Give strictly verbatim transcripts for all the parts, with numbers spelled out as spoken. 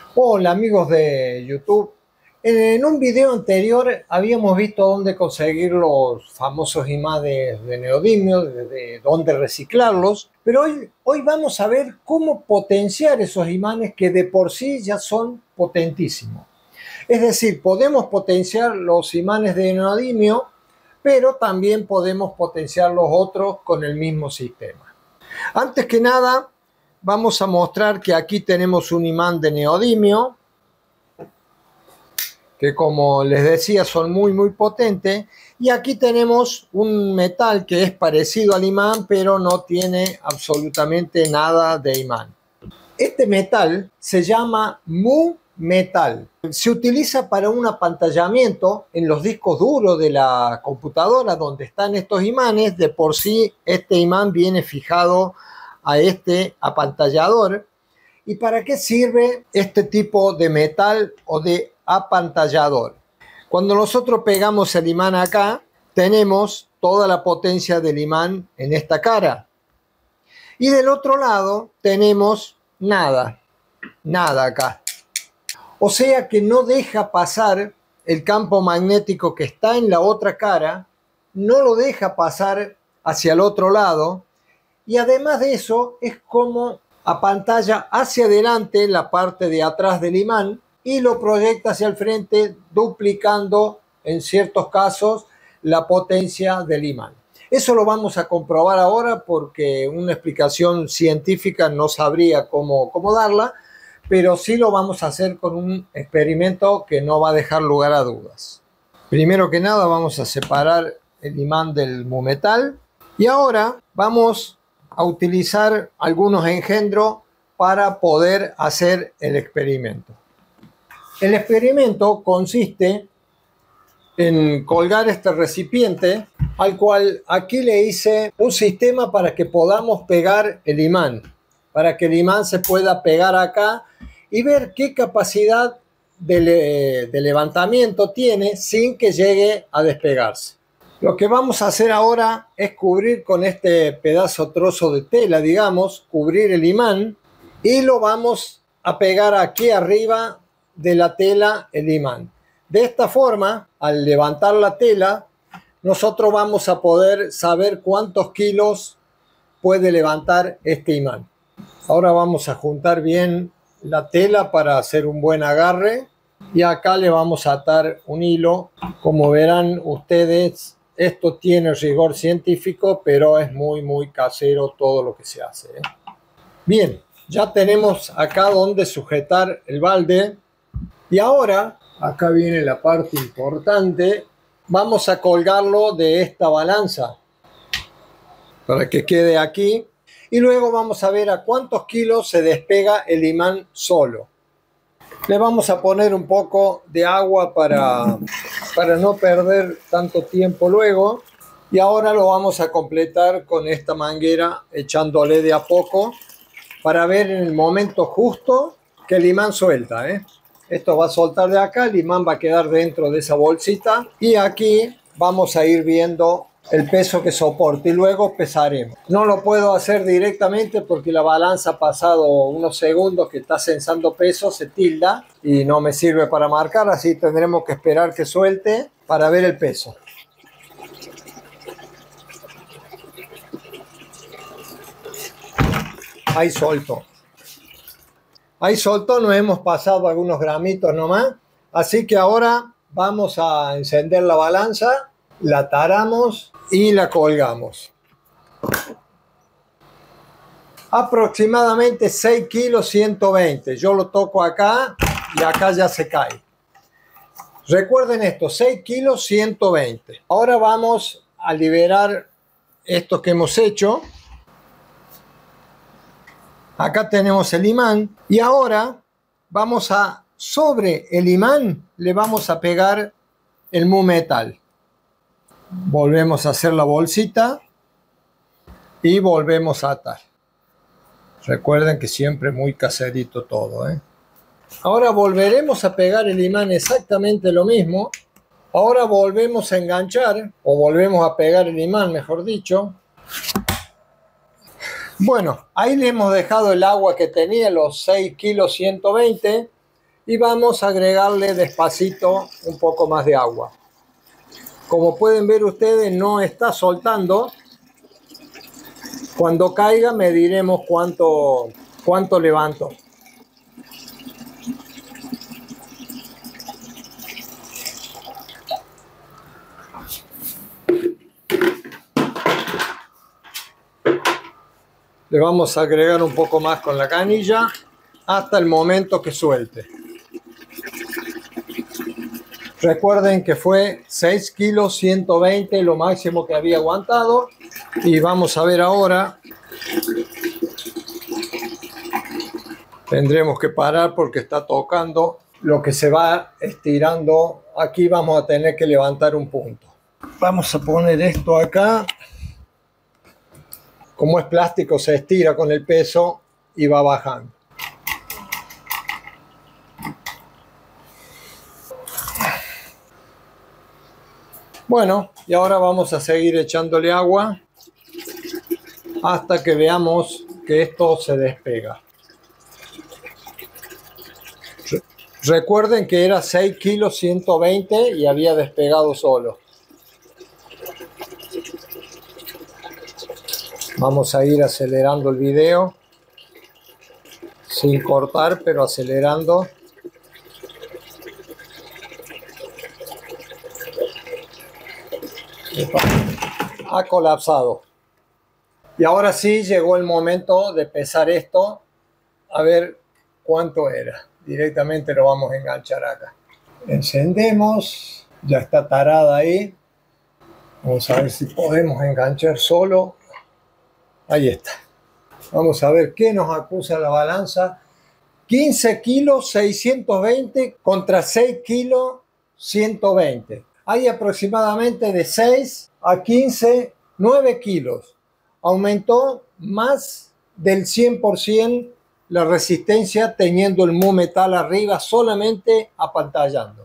Hola amigos de YouTube. En un video anterior habíamos visto dónde conseguir los famosos imanes de neodimio, de, de dónde reciclarlos, pero hoy, hoy vamos a ver cómo potenciar esos imanes que de por sí ya son potentísimos. Es decir, podemos potenciar los imanes de neodimio, pero también podemos potenciar los otros con el mismo sistema. Antes que nada, vamos a mostrar que aquí tenemos un imán de neodimio, que como les decía son muy muy potentes, y aquí tenemos un metal que es parecido al imán pero no tiene absolutamente nada de imán. Este metal se llama mu metal. Se utiliza para un apantallamiento en los discos duros de la computadora donde están estos imanes. De por sí este imán viene fijado a este apantallador. ¿Y para qué sirve este tipo de metal o de apantallador? Cuando nosotros pegamos el imán acá, tenemos toda la potencia del imán en esta cara. Y del otro lado tenemos nada, nada acá. O sea que no deja pasar el campo magnético que está en la otra cara, no lo deja pasar hacia el otro lado, y además de eso es como apantalla hacia adelante la parte de atrás del imán y lo proyecta hacia el frente, duplicando en ciertos casos la potencia del imán. Eso lo vamos a comprobar ahora porque una explicación científica no sabría cómo, cómo darla, pero sí lo vamos a hacer con un experimento que no va a dejar lugar a dudas. Primero que nada vamos a separar el imán del mumetal y ahora vamos a utilizar algunos engendros para poder hacer el experimento. El experimento consiste en colgar este recipiente al cual aquí le hice un sistema para que podamos pegar el imán, para que el imán se pueda pegar acá y ver qué capacidad de, de levantamiento tiene sin que llegue a despegarse. Lo que vamos a hacer ahora es cubrir con este pedazo trozo de tela, digamos, cubrir el imán y lo vamos a pegar aquí arriba de la tela el imán. De esta forma, al levantar la tela, nosotros vamos a poder saber cuántos kilos puede levantar este imán. Ahora vamos a juntar bien la tela para hacer un buen agarre y acá le vamos a atar un hilo. Como verán ustedes, esto tiene rigor científico, pero es muy muy casero todo lo que se hace, ¿eh? Bien, ya tenemos acá donde sujetar el balde y ahora, acá viene la parte importante, vamos a colgarlo de esta balanza para que quede aquí y luego vamos a ver a cuántos kilos se despega el imán solo. Le vamos a poner un poco de agua para, para no perder tanto tiempo luego. Y ahora lo vamos a completar con esta manguera echándole de a poco para ver en el momento justo que el imán suelta, ¿eh? Esto va a soltar de acá, el imán va a quedar dentro de esa bolsita y aquí vamos a ir viendo el peso que soporte y luego pesaremos. No lo puedo hacer directamente porque la balanza ha pasado unos segundos que está censando peso, se tilda y no me sirve para marcar, así tendremos que esperar que suelte para ver el peso. Ahí soltó. Ahí soltó, nos hemos pasado algunos gramitos nomás, así que ahora vamos a encender la balanza, la taramos y la colgamos. Aproximadamente seis kilos ciento veinte. Yo lo toco acá y acá ya se cae. Recuerden esto, seis kilos ciento veinte. Ahora vamos a liberar esto que hemos hecho. Acá tenemos el imán y ahora vamos a, sobre el imán, le vamos a pegar el mu metal. Volvemos a hacer la bolsita y volvemos a atar. Recuerden que siempre muy caserito todo, ¿eh? Ahora volveremos a pegar el imán exactamente lo mismo. Ahora volvemos a enganchar, o volvemos a pegar el imán, mejor dicho. Bueno, ahí le hemos dejado el agua que tenía, los seis kilos ciento veinte. y vamos a agregarle despacito un poco más de agua. Como pueden ver ustedes, no está soltando. Cuando caiga mediremos cuánto, cuánto levanto. Le vamos a agregar un poco más con la canilla hasta el momento que suelte. Recuerden que fue seis kilos ciento veinte lo máximo que había aguantado. Y vamos a ver ahora. Tendremos que parar porque está tocando. Lo que se va estirando, aquí vamos a tener que levantar un punto. Vamos a poner esto acá. Como es plástico, se estira con el peso y va bajando. Bueno, y ahora vamos a seguir echándole agua hasta que veamos que esto se despega. Recuerden que era seis kilos ciento veinte y había despegado solo. Vamos a ir acelerando el video, sin cortar, pero acelerando. Ha colapsado. Y ahora sí llegó el momento de pesar esto, a ver cuánto era. Directamente lo vamos a enganchar acá. Encendemos, ya está tarada ahí. Vamos a ver si podemos enganchar solo. Ahí está. Vamos a ver qué nos acusa la balanza. quince kilos seiscientos veinte contra seis kilos ciento veinte. Hay aproximadamente de seis a quince, nueve kilos. Aumentó más del cien por ciento la resistencia teniendo el mu metal arriba solamente apantallando.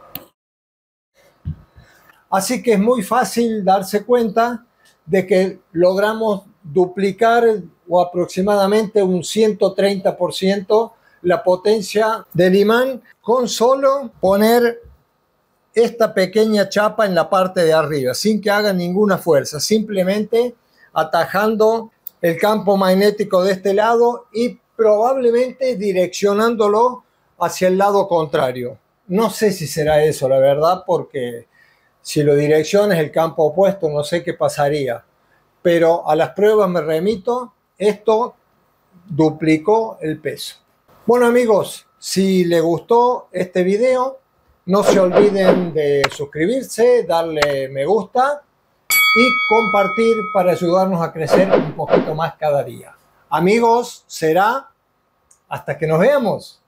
Así que es muy fácil darse cuenta de que logramos duplicar o aproximadamente un ciento treinta por ciento la potencia del imán con solo poner esta pequeña chapa en la parte de arriba, sin que haga ninguna fuerza, simplemente atajando el campo magnético de este lado y probablemente direccionándolo hacia el lado contrario. No sé si será eso, la verdad, porque si lo direccionas el campo opuesto, no sé qué pasaría. Pero a las pruebas me remito, esto duplicó el peso. Bueno amigos, si les gustó este video, no se olviden de suscribirse, darle me gusta y compartir para ayudarnos a crecer un poquito más cada día. Amigos, será hasta que nos veamos.